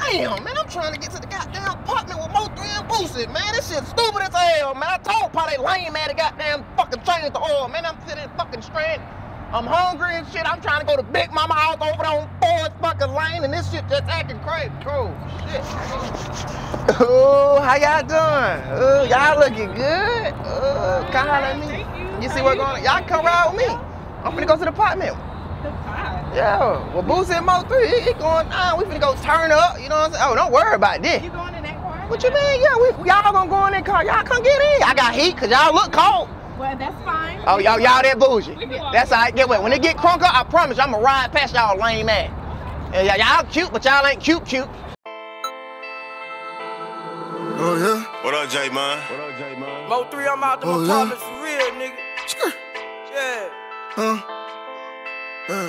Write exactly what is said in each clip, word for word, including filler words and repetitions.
Damn, man, I'm trying to get to the goddamn apartment with Mo three and Boosie, man. This shit stupid as hell, man. I told Pa they lame man to goddamn fucking change the oil, man. I'm sitting fucking stranded. I'm hungry and shit. I'm trying to go to Big Mama house over there on Fourth fucking lane, and this shit just acting crazy. Cool, shit. Oh, how y'all doing? Oh, y'all looking good. Oh, come holler at me. You see what's going on? Y'all come ride with me. I'm finna go to the apartment. Yeah, well, Boosie and Mo three, he, he going down. We finna go turn up, you know what I'm saying? Oh, don't worry about this. You going in that car? What you mean? Yeah, we, we y'all gonna go in that car. Y'all come get in. I got heat, cause y'all look cold. Well, that's fine. Oh, y'all y'all that bougie. That's all right. Get what? When it get crunk up, I promise you, I'm gonna ride past y'all lame ass. Yeah, y'all cute, but y'all ain't cute cute. Oh, yeah? What up, J, man? What up, J, man? Mo three, I'm out the Oh, apartment yeah? for real, nigga. Skrr. Yeah. Huh? Uh.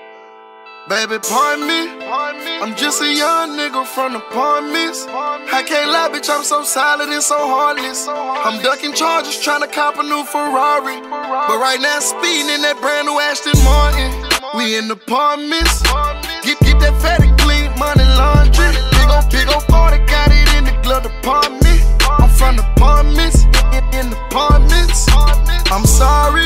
Baby, pardon me. I'm just a young nigga from the apartments. I can't lie, bitch, I'm so solid and so heartless. I'm ducking charges, trying to cop a new Ferrari. But right now, speeding in that brand new Aston Martin. We in the apartments. Get, get that fatty clean, money laundry. Big ol' big ol' forty, got it in the glove department. I'm from the apartments, in, in the apartments. I'm sorry.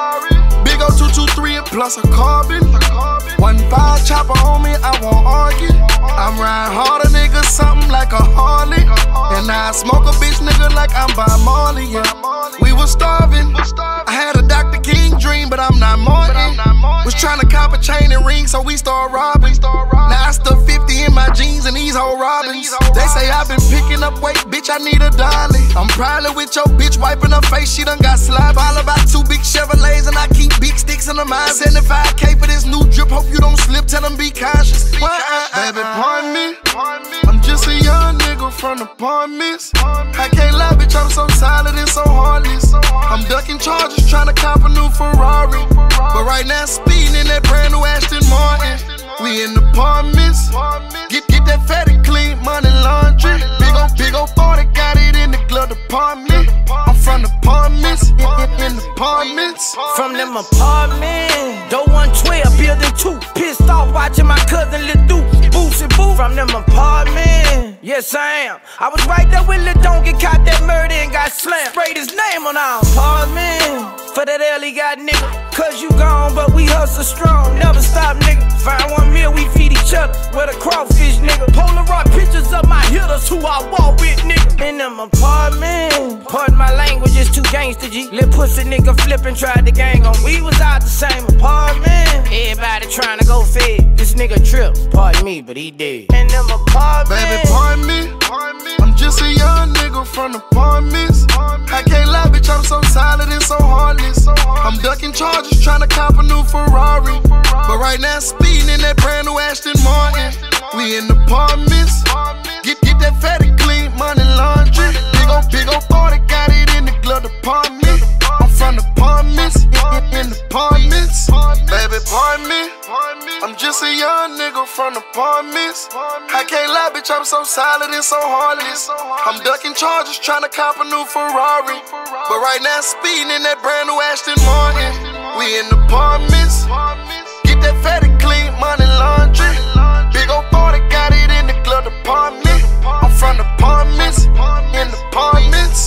Big ol' two two three and plus a carbon. One five chopper on me, I won't argue. I'm riding harder, nigga, something like a Harley. And I smoke a bitch, nigga, like I'm by Marley. Yeah. We was starving. I had a Doctor King dream, but I'm not Martin. Was trying to cop a chain and ring, so we start robbing. Now I stuck fifty in my jeans and these whole robins. They say I've been picking up weight, bitch, I need a dolly. I'm probably with your bitch wiping her face, she done got sloppy. All about two big Chevrolets and I keep big sticks in the mind. seventy-five K for this new drip, hope you don't slip, tell them be cautious. Baby, pardon me, I'm just a young nigga from the apartments. I can't lie, bitch, I'm so solid and so heartless. I'm ducking charges, trying to cop a new Ferrari. But right now, speeding in that brand new Aston Martin. We in the apartments. Get, get that fatty clean, money laundry. Big ol' big ol' forty, got it in the glove department. I'm from the apartments, in, in, in the apartments. From them apartments, Doe one twelve, building two. Pissed off watching my cousin Lil Duke. Boosie Boo from them apartments. Yes, I am. I was right there with Lil Don't get caught that murder and got slammed. Sprayed his name on our apartment. For that L, he got nigga. Cause you gone, but we hustle strong. Never stop, nigga. Find one meal, we feed each other. With a crawfish, nigga. Polaroid pictures of my hitters who I walk with, nigga. In them apartments. Pardon my language, it's too gangsta G. Lil' pussy nigga flippin', tried the gang on. We was out the same apartment. Everybody trying to go fed. This nigga trip, pardon me, but he dead. In them apartments. Baby, pardon me. I'm just a young nigga from the apartments. I can't lie, bitch, I'm so solid and so heartless. I'm ducking charges, trying to cop a new Ferrari. But right now, speeding in that brand new Aston Martin. We in the apartments. Get, get that fatty clean, money laundry. Big ol' big ol' forty, got it in the glove department. I'm from the apartments, in, in, in the apartments. Baby, pardon me. I'm just a young nigga from the apartments. I can't lie, bitch, I'm so solid and so heartless. I'm ducking charges, trying to cop a new Ferrari. But right now, speeding in that brand new Aston Martin. We in the apartments. Get that fatty clean, money laundry. Big ol' forty, got it in the glove department. I'm from the apartments, in the apartments.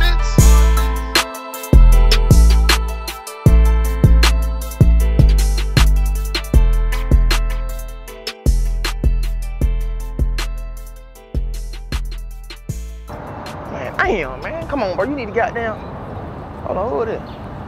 Damn, man. Come on, bro. You need to goddamn. Hold on, who it is?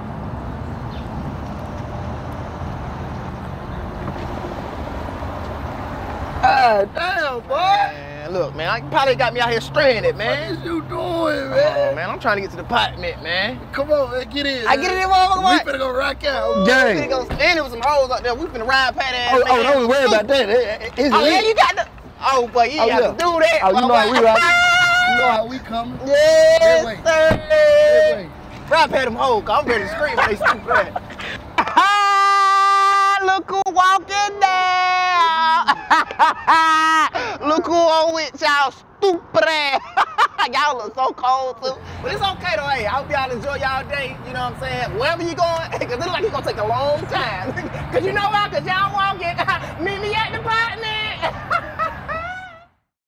God damn, boy. Man, look, man. I probably got me out here stranded, man. What is you doing, man? Oh, man. I'm trying to get to the apartment, man. Come on, man. Get in. I get in there, motherfucker. We finna go rock out. Gang. We finna go stand with some hoes out there. We finna ride pat ass. Oh, man. oh, don't worry about that. It, it's oh, lit. yeah, you got the. Oh, boy, you oh, got yeah. to do that. Oh, you know how we ride. You know how we coming. Yes, sir. Ride pat them hoes, cause I'm ready to scream when they stupid. Ah, look who walking down. Look who on with y'all stupid ass. Y'all look so cold too. But it's okay though, hey. I hope y'all enjoy y'all day, you know what I'm saying? Wherever you going, cause it look like it's gonna take a long time. Cause you know why? Cause y'all walking. Meet me at the apartment.